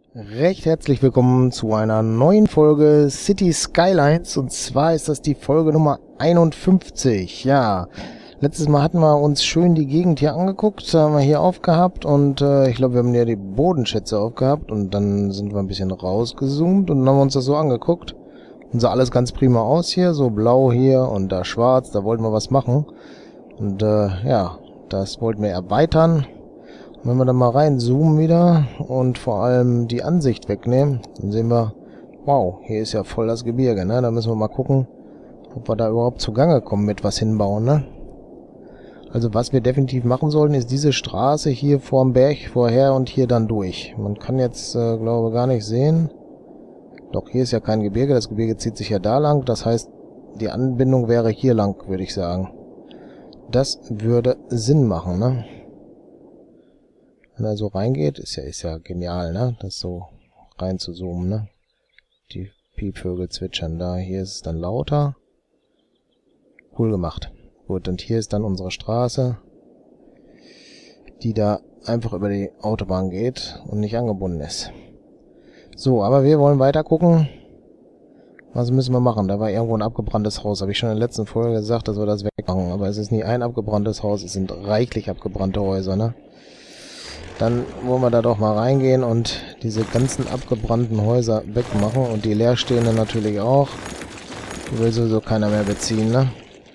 Recht herzlich willkommen zu einer neuen Folge City Skylines, und zwar ist das die Folge Nummer 51. Ja, letztes Mal hatten wir uns schön die Gegend hier angeguckt, haben wir hier aufgehabt und ich glaube, wir haben ja die Bodenschätze aufgehabt und dann sind wir ein bisschen rausgezoomt und dann haben wir uns das so angeguckt. Und sah alles ganz prima aus hier, so blau hier und da schwarz, da wollten wir was machen. Und ja, das wollten wir erweitern. Wenn wir dann mal reinzoomen wieder und vor allem die Ansicht wegnehmen, dann sehen wir, wow, hier ist ja voll das Gebirge, ne? Da müssen wir mal gucken, ob wir da überhaupt zugange kommen mit was hinbauen, ne? Also was wir definitiv machen sollten, ist diese Straße hier vorm Berg vorher und hier dann durch. Man kann jetzt, glaube ich, gar nicht sehen. Doch, hier ist ja kein Gebirge, das Gebirge zieht sich ja da lang, das heißt, die Anbindung wäre hier lang, würde ich sagen. Das würde Sinn machen, ne? Wenn er so reingeht, ist ja genial, ne? Das so rein zu zoomen, ne? Die Piepvögel zwitschern da. Hier ist es dann lauter. Cool gemacht. Gut, und hier ist dann unsere Straße, die da einfach über die Autobahn geht und nicht angebunden ist. So, aber wir wollen weiter gucken. Was müssen wir machen? Da war irgendwo ein abgebranntes Haus. Habe ich schon in der letzten Folge gesagt, dass wir das wegmachen. Aber es ist nie ein abgebranntes Haus, es sind reichlich abgebrannte Häuser, ne? Dann wollen wir da doch mal reingehen und diese ganzen abgebrannten Häuser wegmachen und die leerstehenden natürlich auch. Die will sowieso keiner mehr beziehen, ne?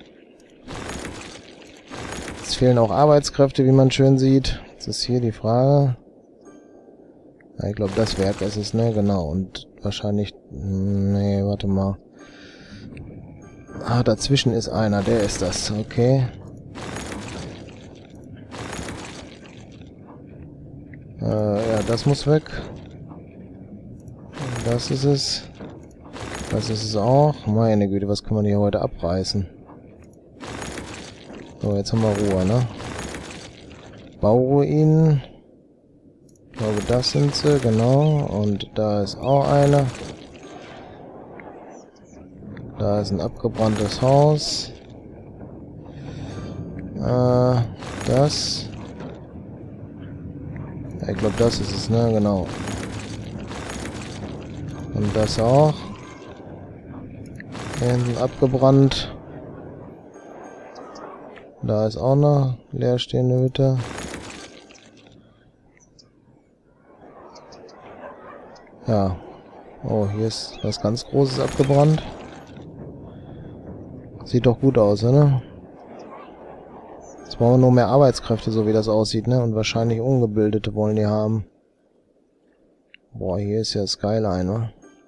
Es fehlen auch Arbeitskräfte, wie man schön sieht. Jetzt ist hier die Frage. Ja, ich glaube, das Werk ist es, ne? Genau. Und wahrscheinlich... Nee, warte mal. Ah, dazwischen ist einer. Der ist das. Okay. Ja, das muss weg. Das ist es. Das ist es auch. Meine Güte, was kann man hier heute abreißen? So, jetzt haben wir Ruhe, ne? Bauruinen. Ich glaube, das sind sie, genau. Und da ist auch eine. Da ist ein abgebranntes Haus. Das. Ja, ich glaube, das ist es, ne? Genau. Und das auch. Hier hinten abgebrannt. Da ist auch eine leerstehende Hütte. Ja. Oh, hier ist was ganz Großes abgebrannt. Sieht doch gut aus, ne? Jetzt brauchen wir nur mehr Arbeitskräfte, so wie das aussieht, ne? Und wahrscheinlich Ungebildete wollen die haben. Boah, hier ist ja Skyline, ne?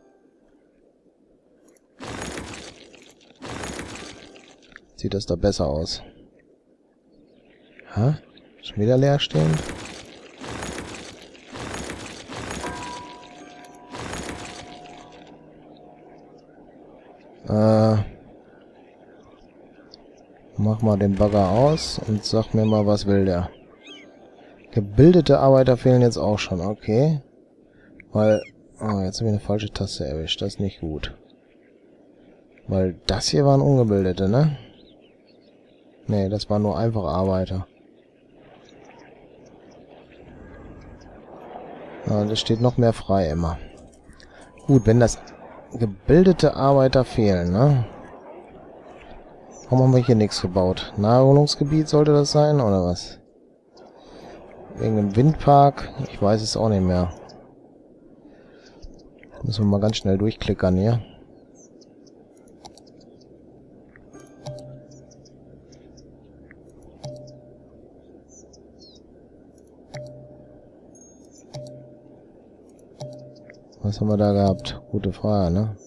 Sieht das da besser aus? Hä? Schon wieder leerstehend? Mach mal den Bagger aus und sag mir mal, was will der? Gebildete Arbeiter fehlen jetzt auch schon, okay. Weil, oh, jetzt habe ich eine falsche Taste erwischt, das ist nicht gut. Weil das hier waren Ungebildete, ne? Ne, das waren nur einfache Arbeiter. Ja, das steht noch mehr frei immer. Gut, wenn das gebildete Arbeiter fehlen, ne? Warum haben wir hier nichts gebaut? Naherholungsgebiet sollte das sein, oder was? Wegen dem Windpark? Ich weiß es auch nicht mehr. Müssen wir mal ganz schnell durchklickern hier. Was haben wir da gehabt? Gute Frage, ne?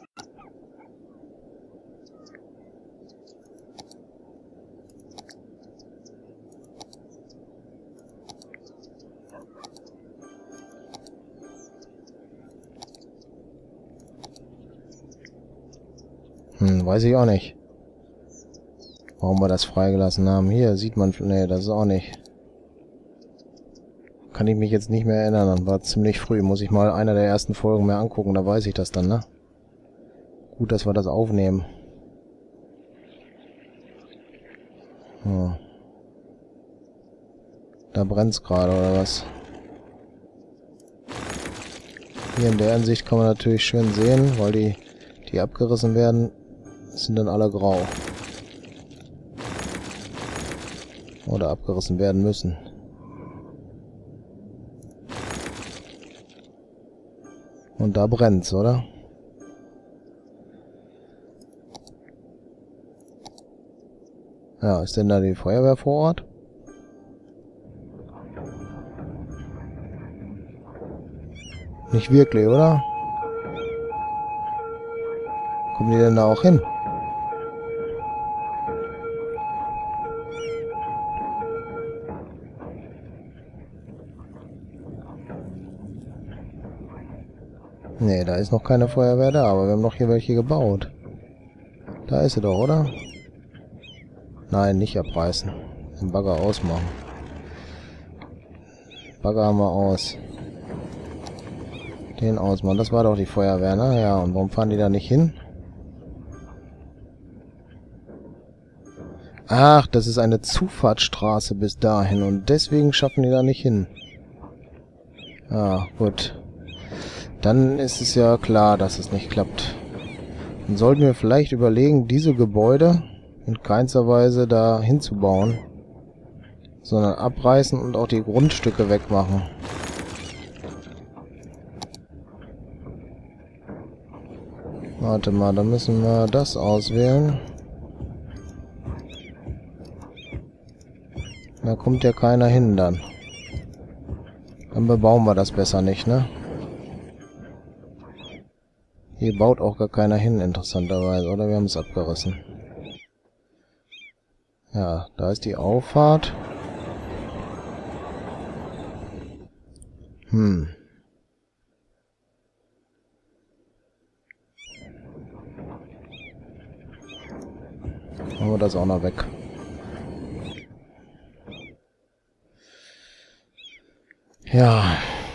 Weiß ich auch nicht. Warum wir das freigelassen haben. Hier sieht man... Nee, das ist auch nicht. Kann ich mich jetzt nicht mehr erinnern. Dann war ziemlich früh. Muss ich mal einer der ersten Folgen mehr angucken. Da weiß ich das dann, ne? Gut, dass wir das aufnehmen. Hm. Da brennt's gerade, oder was? Hier in der Ansicht kann man natürlich schön sehen, weil die abgerissen werden, sind dann alle grau. Oder abgerissen werden müssen. Und da brennt's, oder? Ja, ist denn da die Feuerwehr vor Ort? Nicht wirklich, oder? Kommen die denn da auch hin? Nee, da ist noch keine Feuerwehr da, aber wir haben noch hier welche gebaut. Da ist sie doch, oder? Nein, nicht abreißen. Den Bagger ausmachen. Bagger haben wir aus. Den ausmachen. Das war doch die Feuerwehr, ne? Ja, und warum fahren die da nicht hin? Ach, das ist eine Zufahrtsstraße bis dahin und deswegen schaffen die da nicht hin. Ah, gut. Dann ist es ja klar, dass es nicht klappt. Dann sollten wir vielleicht überlegen, diese Gebäude in keinster Weise da hinzubauen, sondern abreißen und auch die Grundstücke wegmachen. Warte mal, dann müssen wir das auswählen. Da kommt ja keiner hin dann. Dann bebauen wir das besser nicht, ne? Hier baut auch gar keiner hin, interessanterweise, oder? Wir haben es abgerissen. Ja, da ist die Auffahrt. Machen wir das auch noch weg. Ja.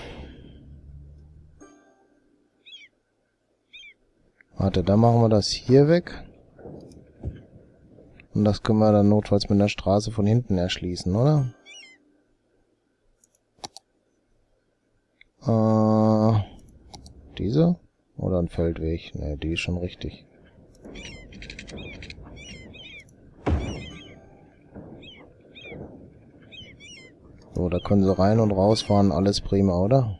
Warte, dann machen wir das hier weg. Und das können wir dann notfalls mit der Straße von hinten erschließen, oder? Diese? Oder ein Feldweg? Ne, die ist schon richtig. So, da können sie rein und rausfahren, alles prima, oder?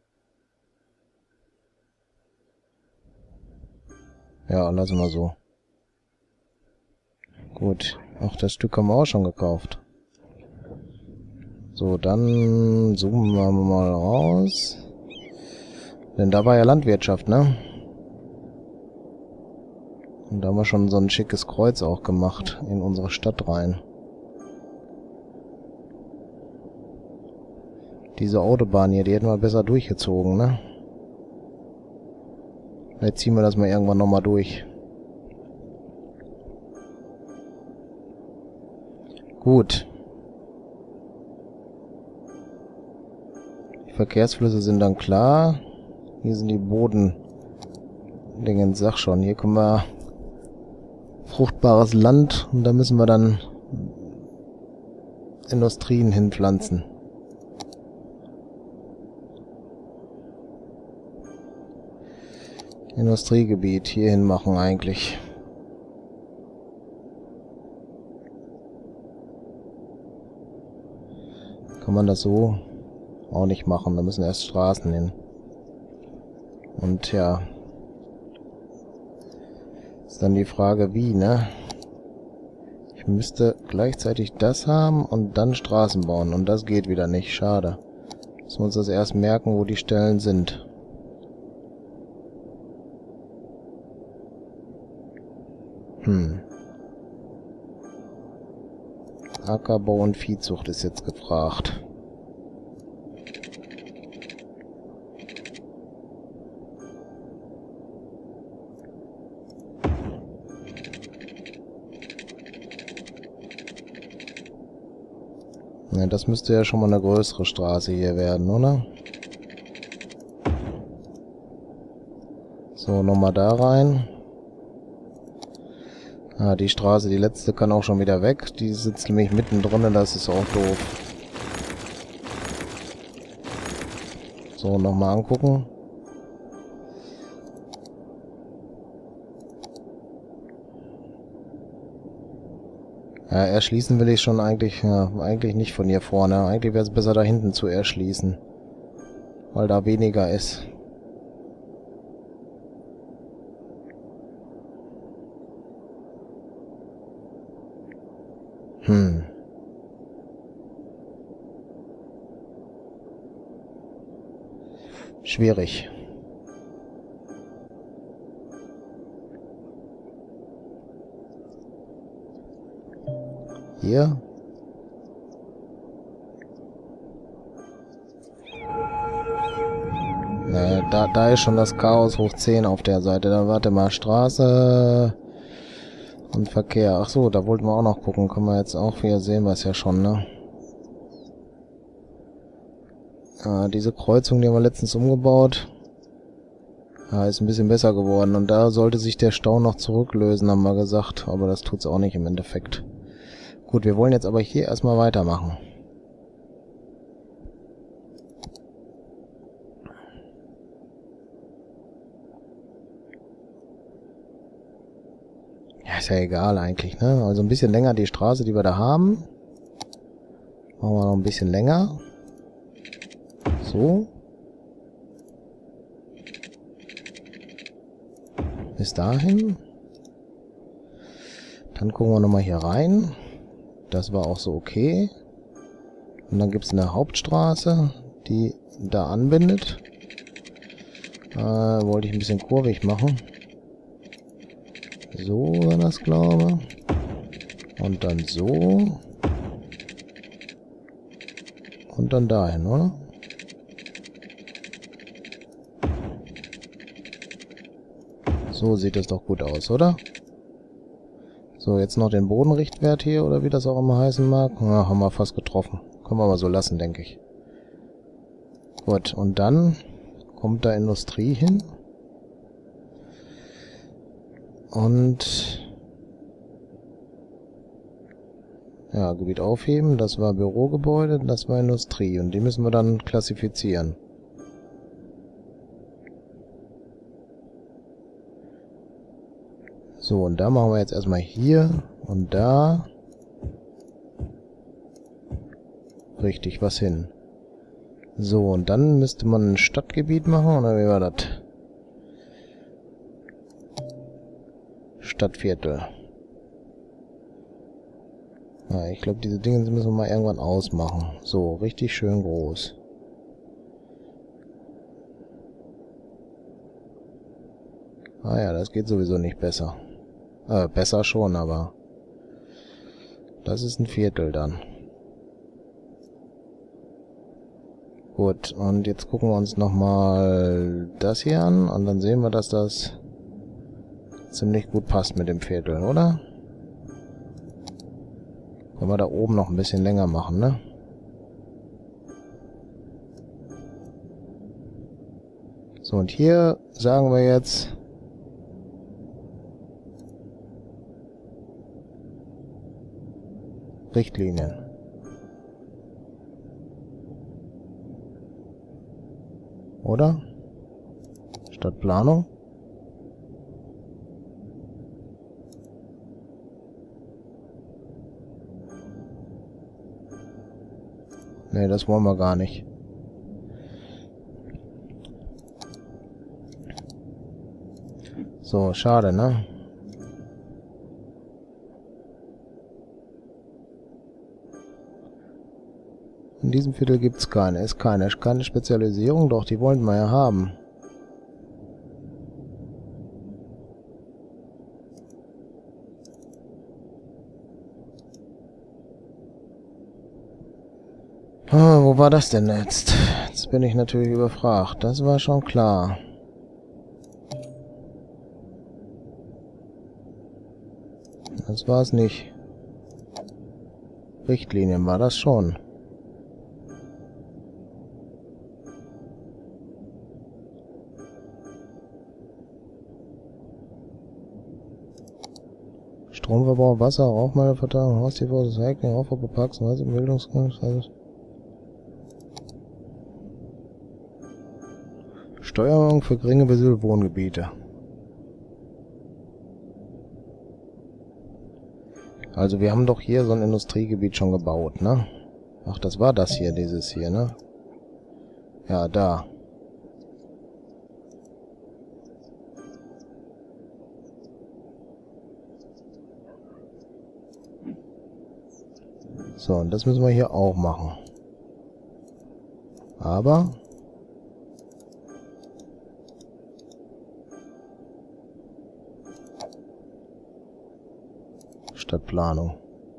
Ja, lassen wir so. Gut. Ach, das Stück haben wir auch schon gekauft. So, dann zoomen wir mal raus. Denn da war ja Landwirtschaft, ne? Und da haben wir schon so ein schickes Kreuz auch gemacht in unsere Stadt rein. Diese Autobahn hier, die hätten wir besser durchgezogen, ne? Jetzt ziehen wir das mal irgendwann nochmal durch. Gut. Die Verkehrsflüsse sind dann klar. Hier sind die Bodendingens, sag schon. Hier können wir fruchtbares Land und da müssen wir dann Industrien hinpflanzen. Industriegebiet hierhin machen eigentlich. Kann man das so auch nicht machen. Da müssen erst Straßen hin. Und ja, ist dann die Frage, wie, ne? Ich müsste gleichzeitig das haben und dann Straßen bauen. Und das geht wieder nicht. Schade. Müssen wir uns das erst merken, wo die Stellen sind. Ackerbau und Viehzucht ist jetzt gefragt. Ja, das müsste ja schon mal eine größere Straße hier werden, oder? So, nochmal da rein. Ah, die Straße, die letzte kann auch schon wieder weg. Die sitzt nämlich mittendrin, das ist auch doof. So, nochmal angucken. Ja, erschließen will ich schon eigentlich, ja, eigentlich nicht von hier vorne. Eigentlich wäre es besser da hinten zu erschließen. Weil da weniger ist. Schwierig. Hier. Nee, da ist schon das Chaos hoch 10 auf der Seite. Da warte mal, Straße und Verkehr. Ach so, da wollten wir auch noch gucken. Können wir jetzt auch wieder sehen, wir es ja schon, ne? Diese Kreuzung, die haben wir letztens umgebaut. Ja, ist ein bisschen besser geworden. Und da sollte sich der Stau noch zurücklösen, haben wir gesagt. Aber das tut's auch nicht im Endeffekt. Gut, wir wollen jetzt aber hier erstmal weitermachen. Ja, ist ja egal eigentlich, ne? Also ein bisschen länger die Straße, die wir da haben. Machen wir noch ein bisschen länger. So. Bis dahin. Dann gucken wir nochmal hier rein. Das war auch so okay. Und dann gibt es eine Hauptstraße, die da anbindet. Wollte ich ein bisschen kurvig machen. So war das, glaube ich. Und dann so. Und dann dahin, oder? So sieht es doch gut aus, oder? So, jetzt noch den Bodenrichtwert hier, oder wie das auch immer heißen mag. Ja, haben wir fast getroffen. Können wir aber so lassen, denke ich. Gut, und dann kommt da Industrie hin. Und ja, Gebiet aufheben, das war Bürogebäude, das war Industrie. Und die müssen wir dann klassifizieren. So, und da machen wir jetzt erstmal hier und da richtig was hin. So, und dann müsste man ein Stadtgebiet machen, oder wie war das? Stadtviertel. Ja, ich glaube, diese Dinge müssen wir mal irgendwann ausmachen. So, richtig schön groß. Ah ja, das geht sowieso nicht besser. Besser schon, aber das ist ein Viertel dann. Gut, und jetzt gucken wir uns nochmal das hier an und dann sehen wir, dass das ziemlich gut passt mit dem Viertel, oder? Können wir da oben noch ein bisschen länger machen, ne? So, und hier sagen wir jetzt Richtlinien. Oder? Stadtplanung. Nee, das wollen wir gar nicht. So, schade, ne? In diesem Viertel gibt's keine. Ist keine Spezialisierung, doch die wollten wir ja haben. Wo war das denn jetzt? Jetzt bin ich natürlich überfragt. Das war schon klar. Das war es nicht. Richtlinien war das schon. Stromverbrauch, Wasser, Rauchmeldeverteilung, Haustierfuhr, das Hacking, Aufbau, Parks, Bildungsgang, alles. Steuerung für geringe besiedelte Wohngebiete. Also wir haben doch hier so ein Industriegebiet schon gebaut, ne? Ach, das war das hier, dieses hier, ne? Ja, da. So, und das müssen wir hier auch machen. Aber Stadtplanung.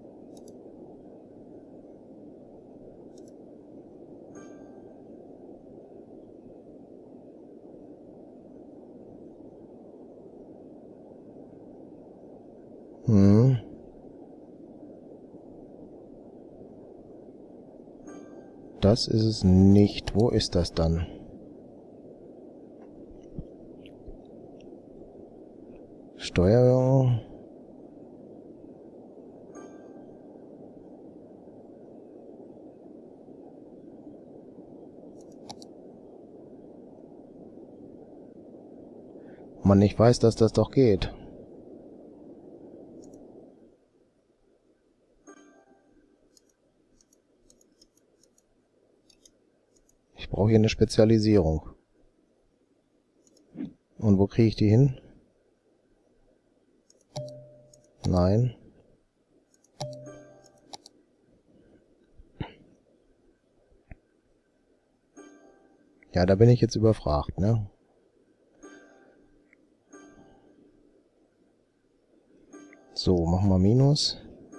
Das ist es nicht. Wo ist das dann? Steuerung. Man nicht weiß, dass das doch geht. Ich brauche hier eine Spezialisierung. Und wo kriege ich die hin? Nein. Ja, da bin ich jetzt überfragt, ne? So, machen wir Minus.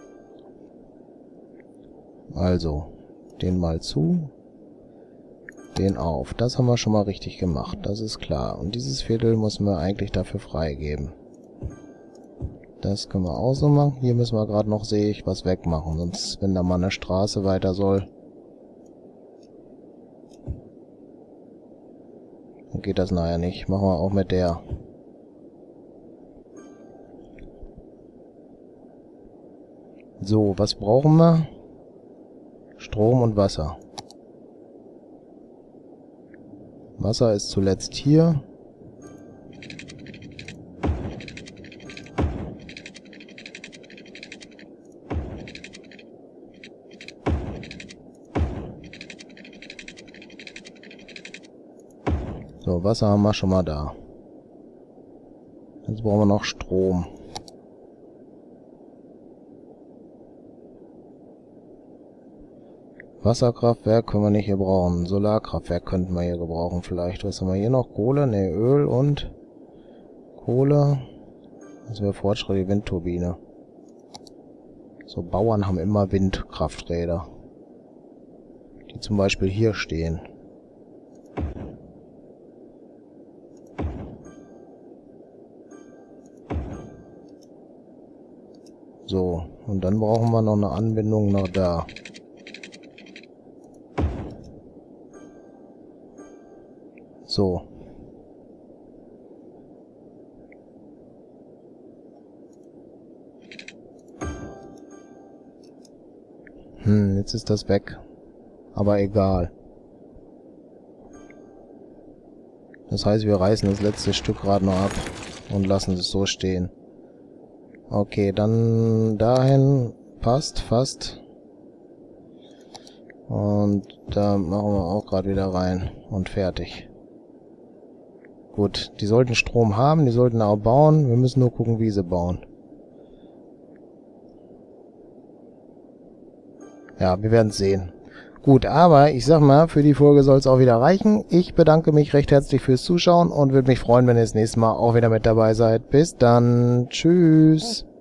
Also, den mal zu. Den auf. Das haben wir schon mal richtig gemacht. Das ist klar. Und dieses Viertel müssen wir eigentlich dafür freigeben. Das können wir auch so machen. Hier müssen wir gerade noch, sehe ich, was wegmachen. Sonst, wenn da mal eine Straße weiter soll, dann geht das nachher nicht. Machen wir auch mit der. So, was brauchen wir? Strom und Wasser. Wasser ist zuletzt hier. So, Wasser haben wir schon mal da. Jetzt brauchen wir noch Strom. Wasserkraftwerk können wir nicht hier brauchen. Solarkraftwerk könnten wir hier gebrauchen vielleicht. Was haben wir hier noch? Kohle? Ne, Öl und Kohle. Das wäre Fortschritt, die Windturbine. So, Bauern haben immer Windkrafträder. Die zum Beispiel hier stehen. So, und dann brauchen wir noch eine Anbindung nach da. So. Jetzt ist das weg. Aber egal. Das heißt, wir reißen das letzte Stück gerade noch ab und lassen es so stehen. Okay, dann dahin passt fast. Und da machen wir auch gerade wieder rein und fertig. Gut, die sollten Strom haben, die sollten auch bauen. Wir müssen nur gucken, wie sie bauen. Ja, wir werden es sehen. Gut, aber ich sag mal, für die Folge soll es auch wieder reichen. Ich bedanke mich recht herzlich fürs Zuschauen und würde mich freuen, wenn ihr das nächste Mal auch wieder mit dabei seid. Bis dann. Tschüss.